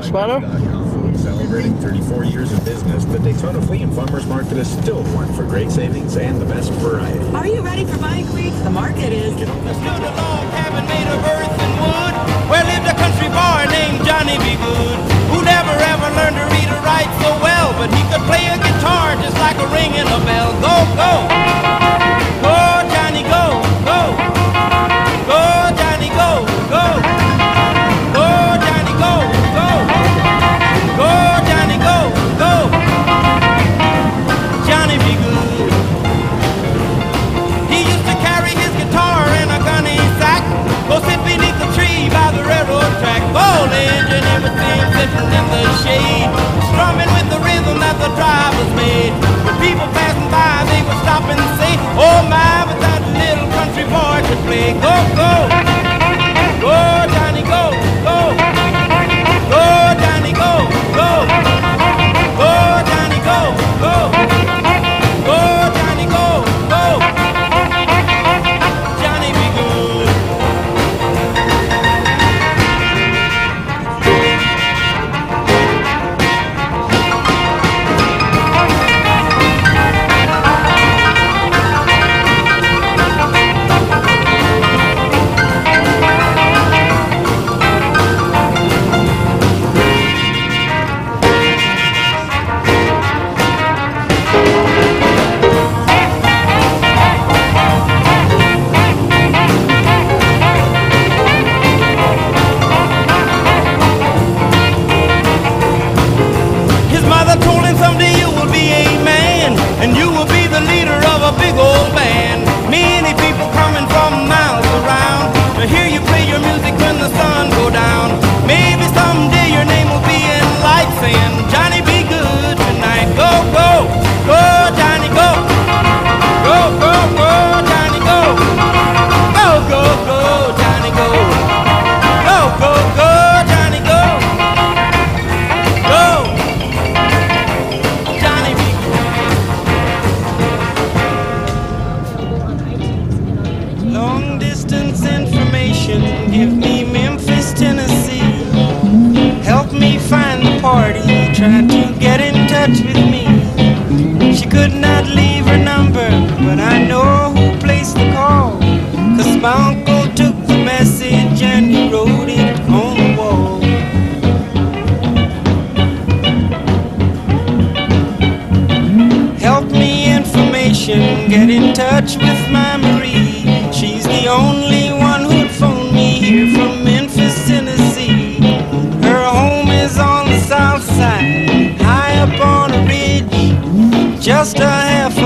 Sparrow? Celebrating 34 years of business, the Daytona Flea and Farmers Market is still one for great savings and the best variety. Are you ready for buying cleats? The market is. Stood a log cabin made of earth and wood, where lived a country boy named Johnny B. Good, who never ever learned to read or write so well, but he could play a guitar just like a ring in a bell. Go, go! Go, Johnny, go, go! Go, Johnny, go, go! Go, Johnny, go, go! Go, Johnny, go, go! Johnny B. Good. He used to carry his guitar in a gunny sack, go sit beneath the tree by the railroad track, foliage and everything sitting in the shade, strumming with the rhythm that the drivers made. When people passing by, they would stop and say, oh my, but that little country boy could play. Go, go! Go, Johnny, go, go! Go, Johnny, go, go! Go, Johnny, go, go! Go, Johnny, go, go! Johnny be good. His mother told him someday you will be a man, and you will be the leader of a big old band. Many people coming from miles around to hear you play your music when the sun go down. Maybe someday your name will be in lights saying, Johnny be good tonight. Go, go, go, Johnny, go. Go, go, go, Johnny, go. Go, go, go, Johnny, go. Go, go, go, Johnny, go. Go. Johnny be good. Long distance information, give me Memphis, Tennessee. Help me find the party, try to get in touch with me. She could not leave her number, but I know who placed the call, 'cause my uncle took the message and he wrote it on the wall. Help me information, get in touch with my Marie. She's the only one who'd phone me here from Memphis, Tennessee. Her home is on the south side, high up on a ridge, just a half